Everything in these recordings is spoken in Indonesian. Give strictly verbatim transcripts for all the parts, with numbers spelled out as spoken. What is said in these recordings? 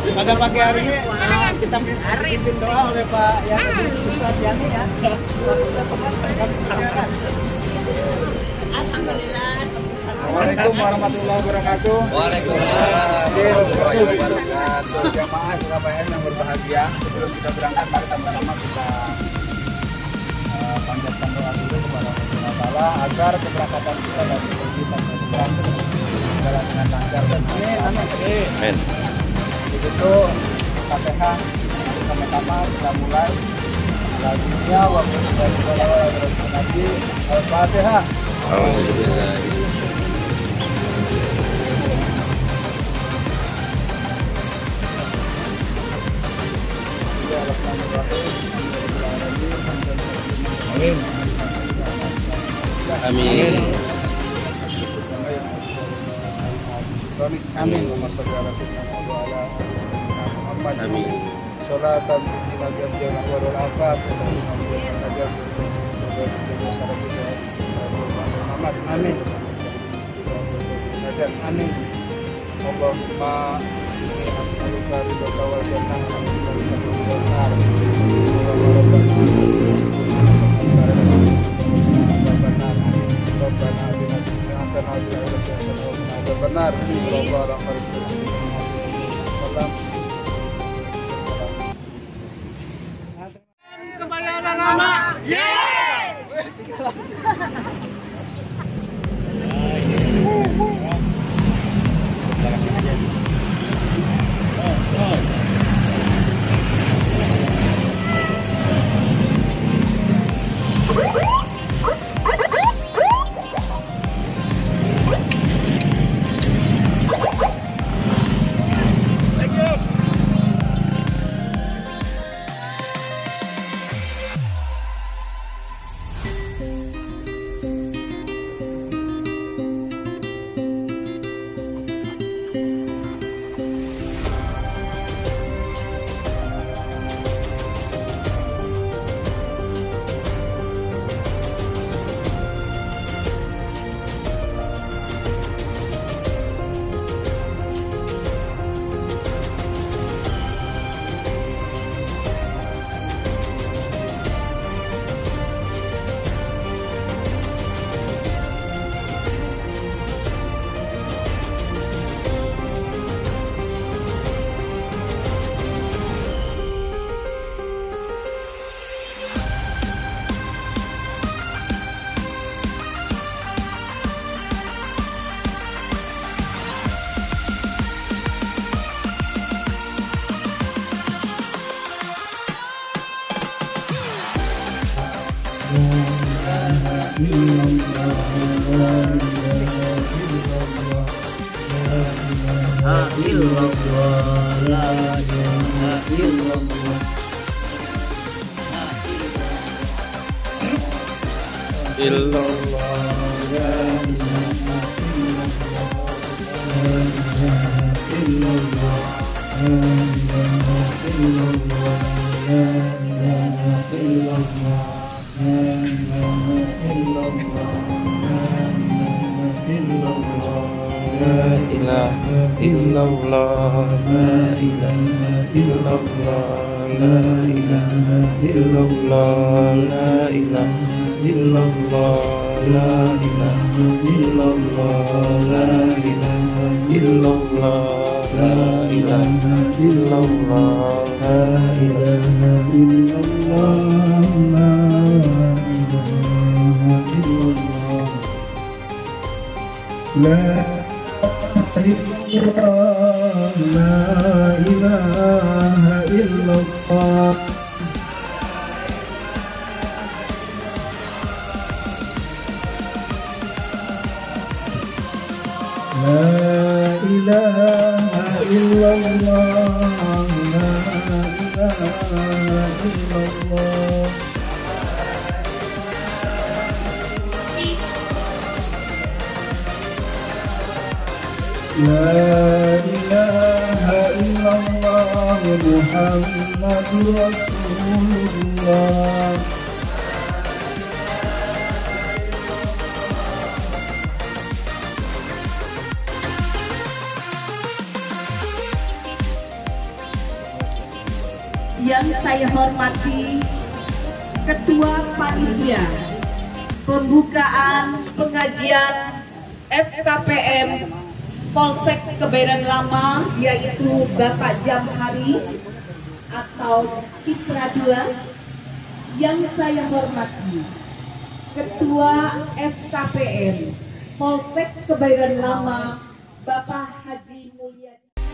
Pada pagi hari ini uh, kita pimpin doa oleh Pak Yani, Ustaz Yani ya. Alhamdulillah. Assalamualaikum warahmatullahi wabarakatuh. Waalaikumsalam warahmatullahi wabarakatuh. Jamaah Surabaya yang berbahagia, sebelum kita berangkat mari sama-sama kita uh, panjatkan doa dulu kepada Allah Subhanahu wa taala agar keberangkatan kita dari pergi sampai pulang berjalan dengan lancar dan amin. Amin. Begitu Fatihah sama-sama kita mulai. Alhamdulillah wa bihamdihi Al-Fatihah. Alhamdulillah. Amin. Amin. Amin. Muhammad. Amin. Salatan nabi Abdullah warul afat Muhammad. Amin. Amin. Allahumma inni as'aluka ridhaka wal jannah wa a'udzu bika minan nar. Benar, kebayaran lama, yang saya hormati Ketua Panitia Pembukaan Pengajian F K P M Polsek Kebayoran Lama, yaitu Bapak Jamhari atau Citra dua. Yang saya hormati Ketua F K P M Polsek Kebayoran Lama, Bapak Haji Mulyadi.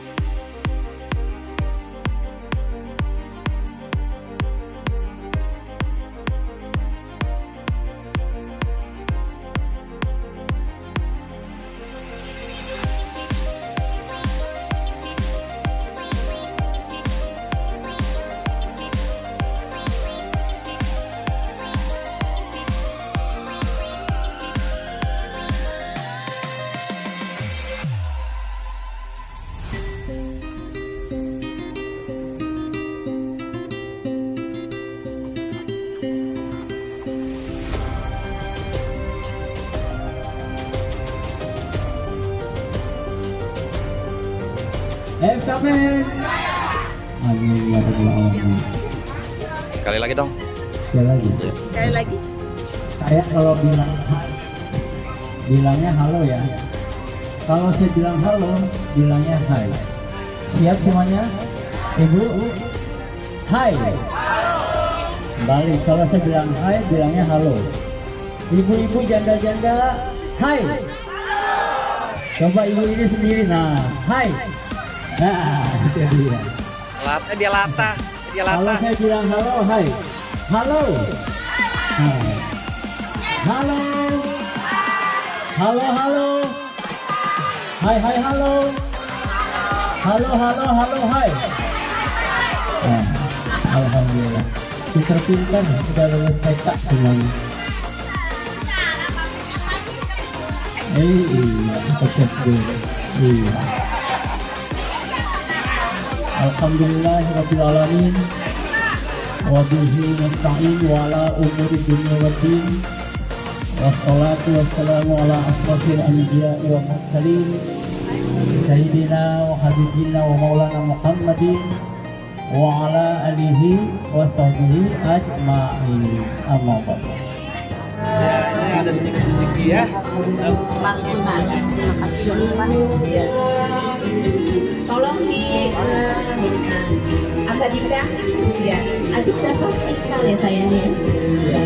F K P M. Amin ya rabbal alamin. Sekali lagi dong. Sekali lagi. Sekali lagi. Saya kalau bilang bilangnya halo ya. Kalau saya bilang halo, bilangnya hai. Siap semuanya? Ibu? Hai. Balik. Kalau saya bilang hai, bilangnya halo. Ibu-ibu janda-janda, hai. Coba ibu ini sendiri, nah, hai. Nah, itu dia. Lata, dia lata, dia lata. Kalau saya bilang halo, hai. Halo. Nah. Halo. Halo, halo. Hai, hai, halo. Halo, halo, halo, hai. Nah, alhamdulillah. Pintar-pintar sudah lulus T K semuanya. Eh, iya, kecil dulu. Iya. Alhamdulillah rabbil alamin. Wa bihi nasta'in wa ala umuri dunya waddin. Wassalatu wassalamu ala asrofil anbiya'i wa mursalin Sayyidina wa habibina wa maulana Muhammadin wa ala alihi wa sahbihi ajma'in. Amma ba'd. Ya, ini ada sedikit-sedikit ya. Lantunan. Terima kasih Pak. Ya. Tolong di uh, agak dikang. Ya, adik dapat ikal ya sayangnya. Ya.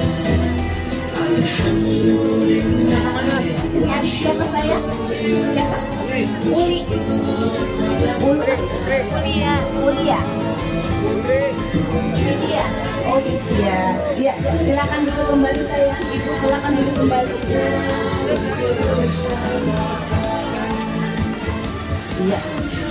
Ya, siapa saya? Siapa? Uli. Uli. Uli ya. Uli ya. Iya. Oh iya. Iya. Silakan dulu kembali saya. Ibu silakan dulu kembali. Iya.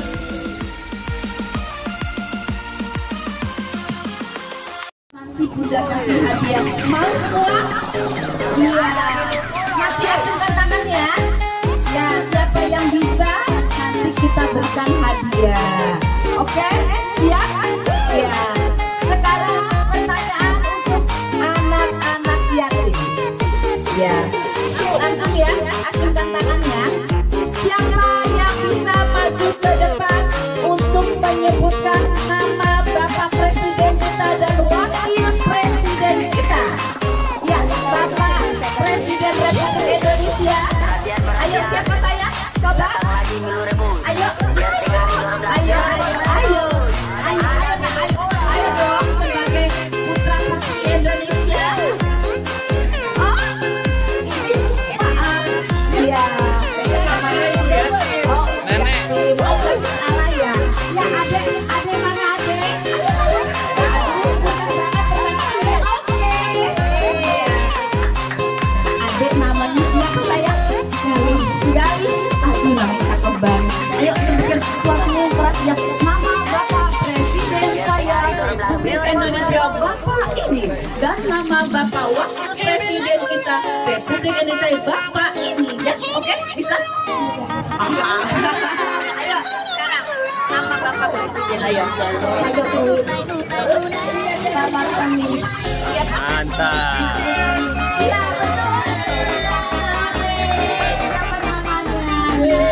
Nanti Bunda kasih hadiah. Mau semua? Iya. Masih acungkan tangan ya. Ya, siapa yang bisa nanti kita berikan hadiah. Oke? Siap? Ya. Sekarang pertanyaan untuk anak-anak yatim. Ya. Langsung ya, acungkan tangannya. Siapa yang bisa maju ke depan untuk menyebutkan nama Bapak Presiden kita dan Wakil Presiden kita? Ya, Bapak Presiden Republik Indonesia. Ayo siapa saya? Coba. Ayo. Ayo, ayo, ayo. Ayo, ayo, ayo, ayo dong sebagai putra putri Indonesia. Oh, ini maaf. Iya. Oh, nenek. Salah ya. Ya, adek, adek mana adek? Oke. Adek namanya siapa saya? Gali. Aduh, namanya cakep banget. Ayo sebutkan sesuatu yang keras ya. Nama Bapak Presiden saya Republik Indonesia Bapak ini, dan nama Bapak Wakil Presiden kita Republik Indonesia Bapak ini. Ya, oke, bisa? Ayo, sekarang nama Bapak Presiden. Ayo, ayo tuh. Selamat pagi. Mantap. Iya, betul. Siapa namanya?